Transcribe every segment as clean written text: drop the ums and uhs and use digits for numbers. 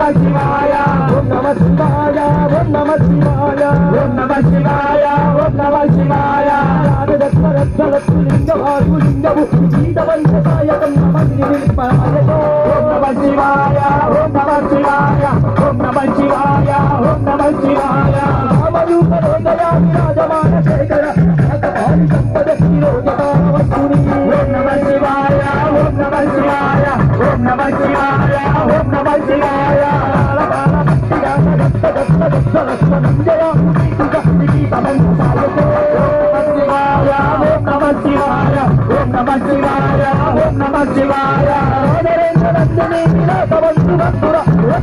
శివాయ ఓం నమః శివాయ ఓం నమః శివాయ ఓం నమః శివాయ ఓం నమః శివాయ లింగవాసు లింగము గీతవంతసాయకం నమః ఓం నమః శివాయ ఓం నమః శివాయ ఓం నమః శివాయ ఓం నమః శివాయ రామరూప రోదయా విరాజమాన శేఖర భగవాని సంపద శిరోజకావస్తుని ఓం నమః శివాయ ఓం నమః శివాయ ఓం నమః శివాయ ఓం నమః శివాయ ఓం నమః శివాయ ఓం నమః శివాయ నరేంద్రనందిని విలాసవంతు భక్తుల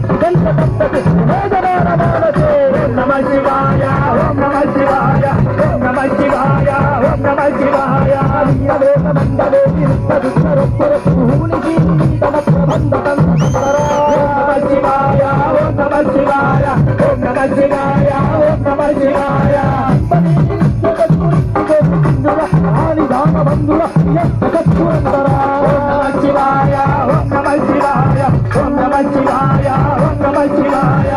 ఓం నమః శివాయ ఓం నమః శివాయ ఓం నమః శివాయ ఓం నమః శివాయ వీరవేద మండలే విరుద్ధరుద్ధరొప్పర భూనికి తమ ప్రబంధకం ఓం నమః శివాయ ఓం నమః శివాయ ఓం నమః శివాయ ఓం నమః శివాయ బంధుర జగత్పురందర ఓం నమః శివాయ ఓం నమః శివాయ ఓం నమః శివాయ ఓం నమః శివాయ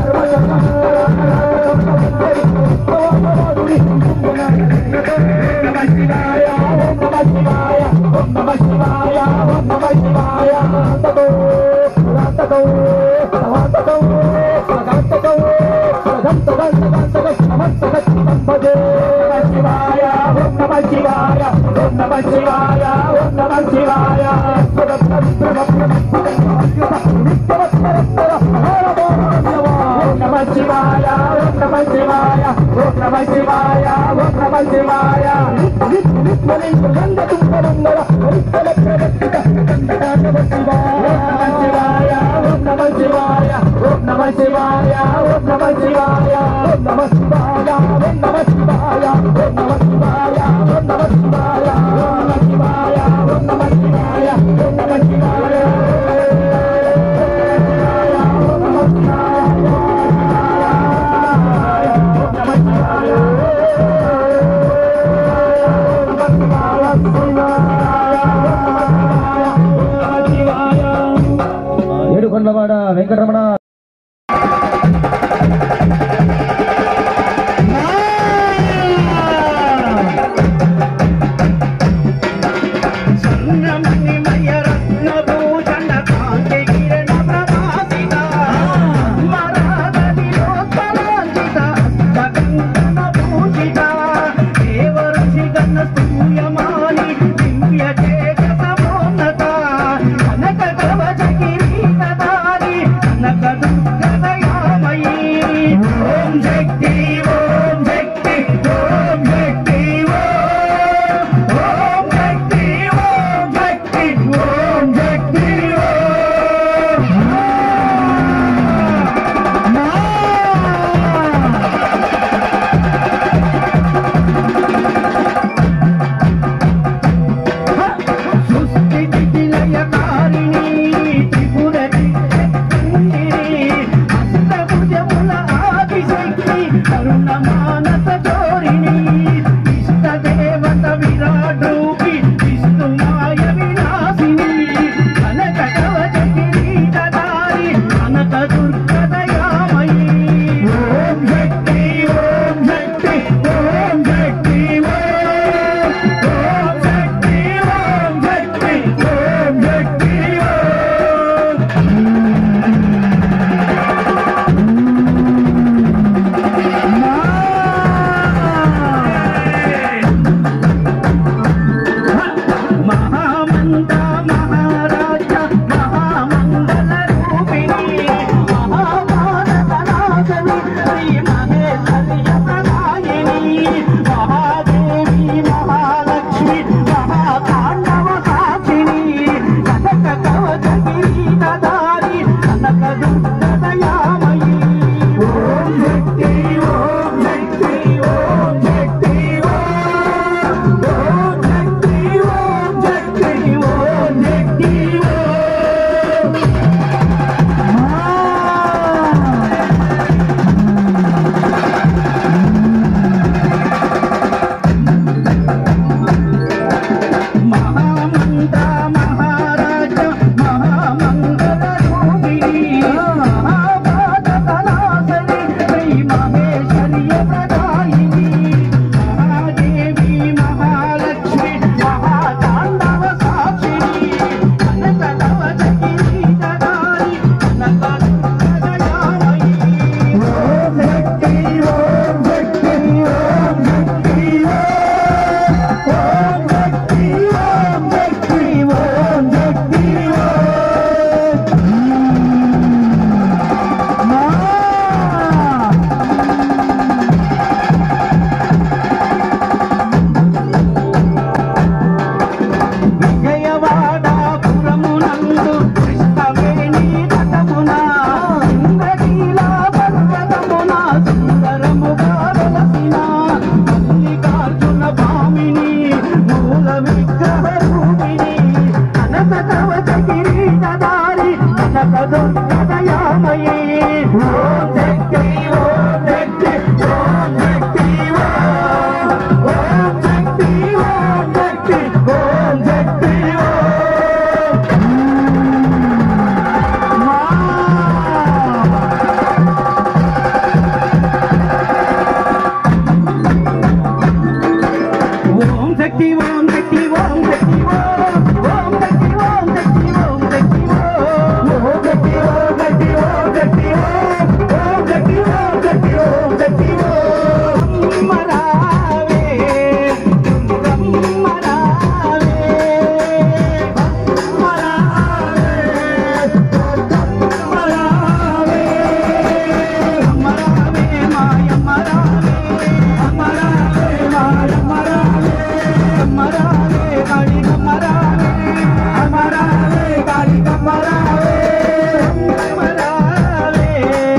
ఏడుకొండలవాడ వెంకటరమణ కనకదుర్గదయామయీ ఓం శక్తి ఓం శక్తి ఓం శక్తి ఓం శక్తి ఓం శక్తి ఓం శక్తి ఓం శక్తి ఓం శక్తి ఓం శక్తి ఓం శక్తి ఓం శక్తి ఓం శక్తి ఓం శక్తి ఓం శక్తి ఓం శక్తి ఓం శక్తి ఓం శక్తి ఓం శక్తి మరావే మరావే మరావే మరావే మాయ మరావే మరావే మాయ మరావే మరావే కాళీ మరావే మరావే కాళీ మరావే మరావే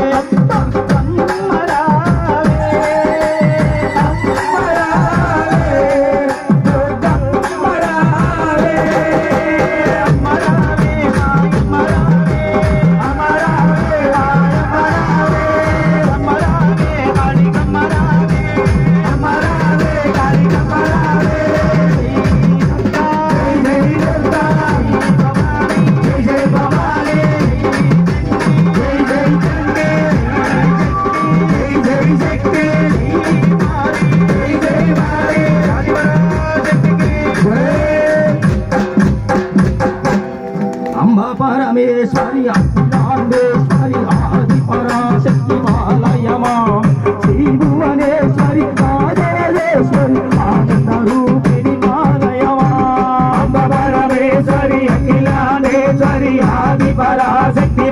అంబ పరమేశ్వరి అఖిలాండేశ్వరి ఆది పరాశక్తి మాలయమా శ్రీభువనేశ్వరి రాజేశ్వరి ఆనంద రూపిణి మాలయమా అంబ పరమేశ్వరి అఖిలాండేశ్వరి ఆది పరాశక్తి